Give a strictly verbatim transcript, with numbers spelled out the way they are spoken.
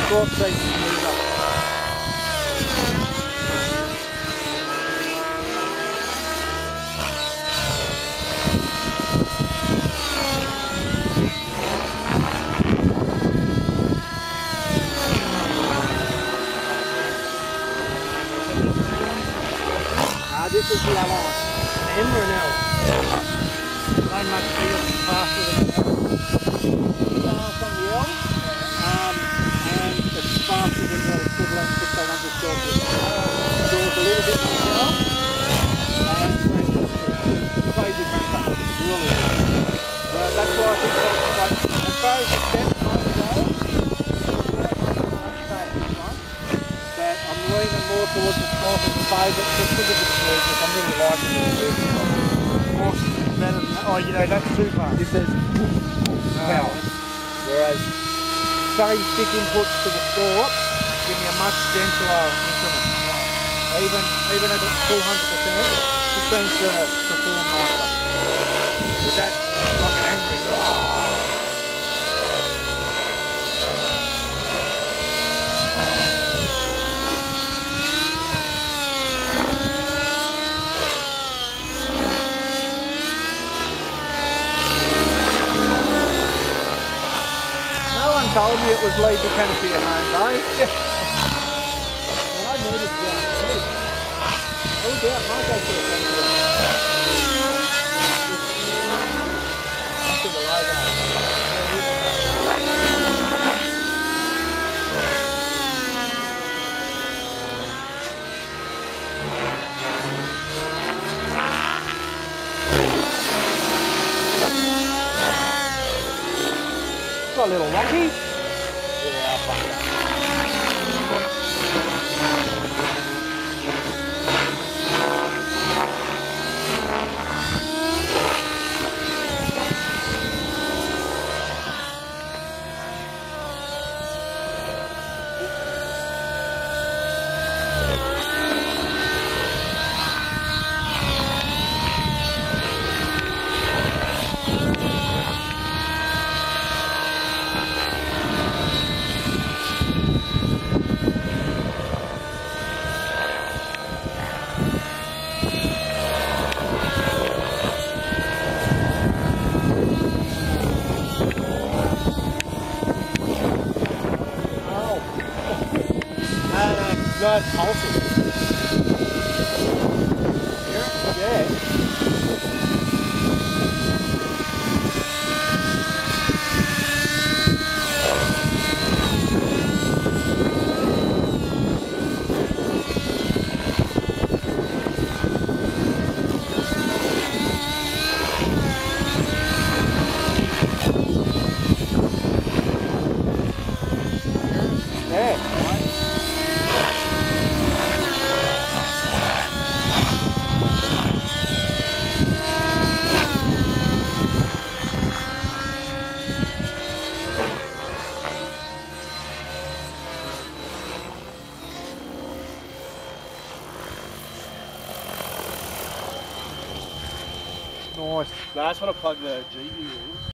short seat smoother. Uh, this is the L I. An M or an L? They must be faster than an L. Fast on the L, um, and it's faster than the equivalent fifteen hundred Celsius. It goes a little bit more now, and it's crazy cranker, really. So that's why I think that's quite, as far as the step time goes, but I'm leaning more towards the top of the favourite just because of the smoothness. I'm really liking it. More better than that. Oh, you know, that's too fast. This says power. Whereas same stick inputs to the stalk give me a much gentler increment. Even even at two hundred percent, it seems to perform nicer. With that like an angry. Told me it was Lee Buchanan for your home, though. Well, I needed to go on too. Oh, yeah, I might go to a country. To the logo. Got a little wonky. Yeah, I'll fuck it up. No, it's pulsing. Yeah. Nice. No, I just want to plug the G V in.